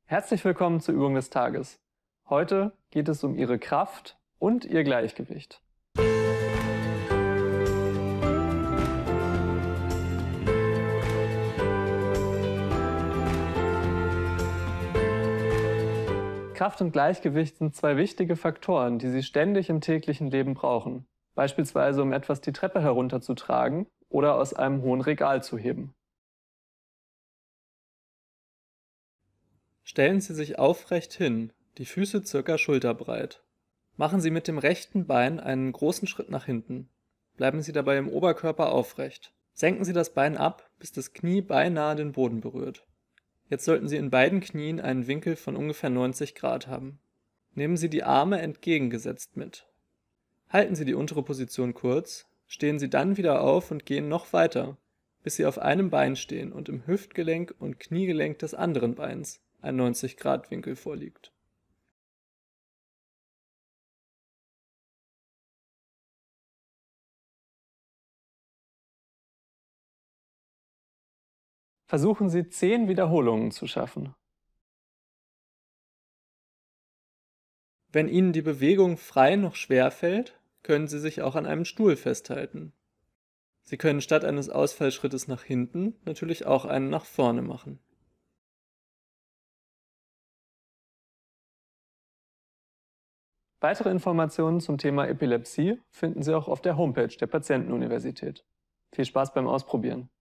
Herzlich willkommen zur Übung des Tages. Heute geht es um Ihre Kraft und Ihr Gleichgewicht. Kraft und Gleichgewicht sind zwei wichtige Faktoren, die Sie ständig im täglichen Leben brauchen. Beispielsweise um etwas die Treppe herunterzutragen oder aus einem hohen Regal zu heben. Stellen Sie sich aufrecht hin, die Füße circa schulterbreit. Machen Sie mit dem rechten Bein einen großen Schritt nach hinten. Bleiben Sie dabei im Oberkörper aufrecht. Senken Sie das Bein ab, bis das Knie beinahe den Boden berührt. Jetzt sollten Sie in beiden Knien einen Winkel von ungefähr 90 Grad haben. Nehmen Sie die Arme entgegengesetzt mit. Halten Sie die untere Position kurz, stehen Sie dann wieder auf und gehen noch weiter, bis Sie auf einem Bein stehen und im Hüftgelenk und Kniegelenk des anderen Beins ein 90-Grad-Winkel vorliegt. Versuchen Sie 10 Wiederholungen zu schaffen. Wenn Ihnen die Bewegung frei noch schwer fällt, können Sie sich auch an einem Stuhl festhalten. Sie können statt eines Ausfallschrittes nach hinten natürlich auch einen nach vorne machen. Weitere Informationen zum Thema Epilepsie finden Sie auch auf der Homepage der Patientenuniversität. Viel Spaß beim Ausprobieren!